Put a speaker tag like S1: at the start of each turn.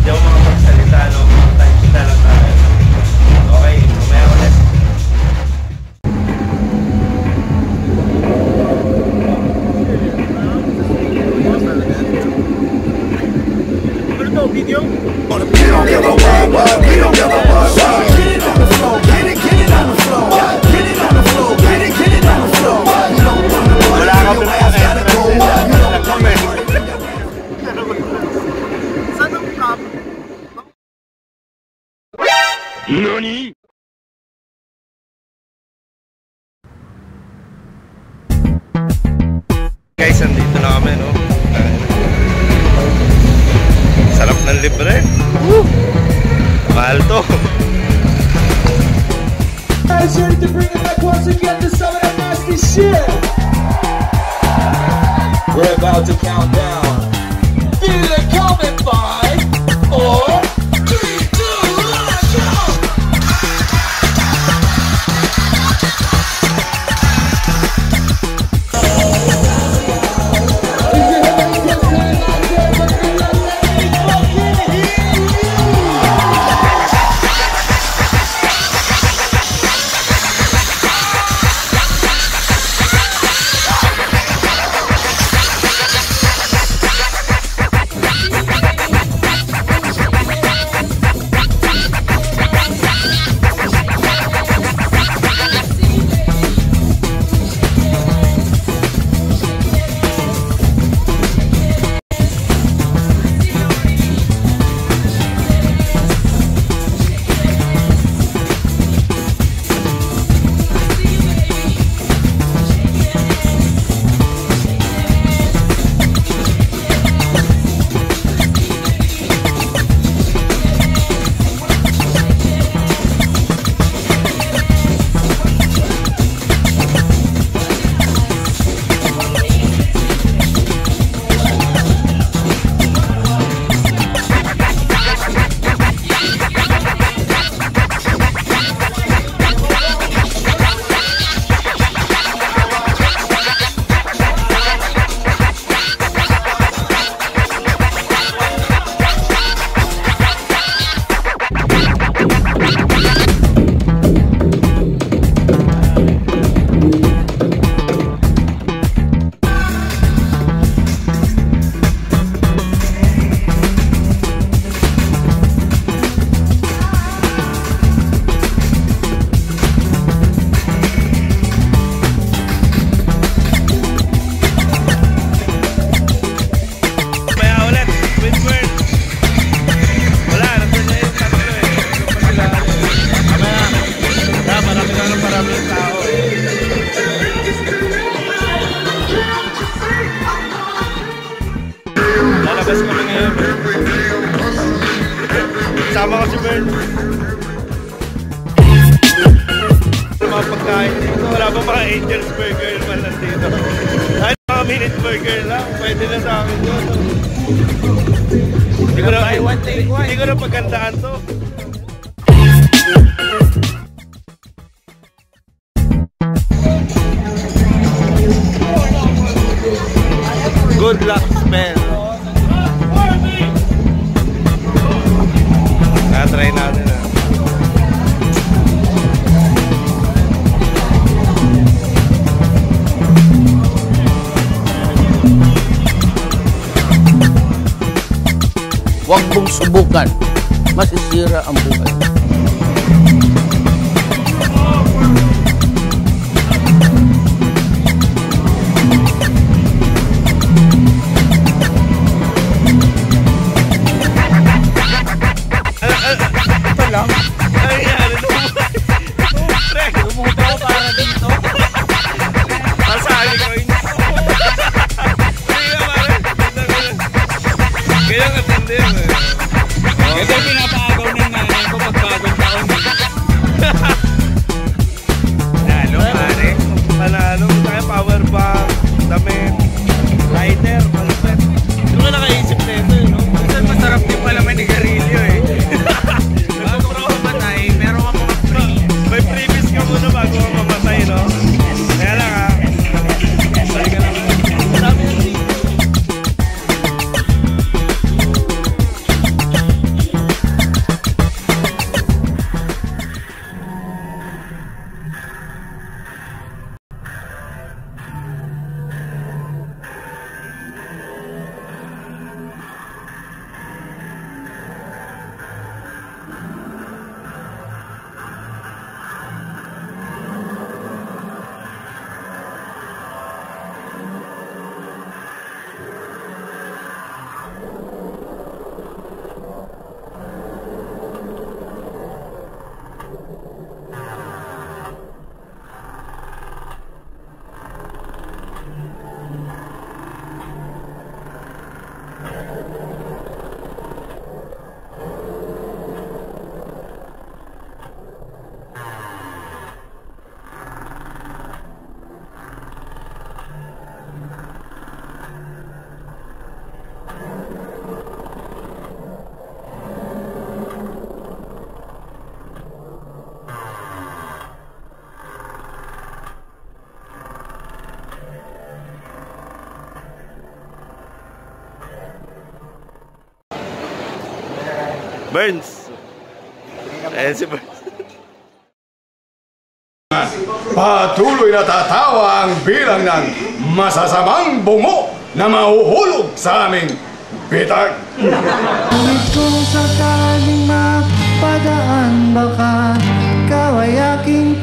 S1: Hindi ako makapagsalita, no? Time kita lang tayo. Okay, mamaya ulit. Ano to, video? We don't give a what, we don't give a what. Get it on the floor, get it on the floor. Get it on the floor, get it on the floor. You don't want to wala ka ba na gotta go. Saan ang top? Nani? Guys, andito na kami, no? Sarap ng libre. Mahal to.
S2: Guys, ready to bring it back once again to some of that nasty shit. We're about to count down. Feel it coming by 4, 3, 2, let's go!
S1: Lalabas kami ngayon. Sama ko si Bern. Mga pagkain dito. Wala pa mga Angel's Burger naman lang dito. Kahit mga Minute Burger lang, pwede na sa akin doon. Hindi ko na pagandaan to. Good luck spell. Try natin na.
S3: Huwag mong subukan. Masisira ang buhay.
S4: Burns. Ayan si Burns.
S5: Patuloy na tatawa ang bilang ng masasamang bungo na mahuhulog sa aming bitag.
S6: Ngunit kung sakaling mapadaan, baka ikaw ay aking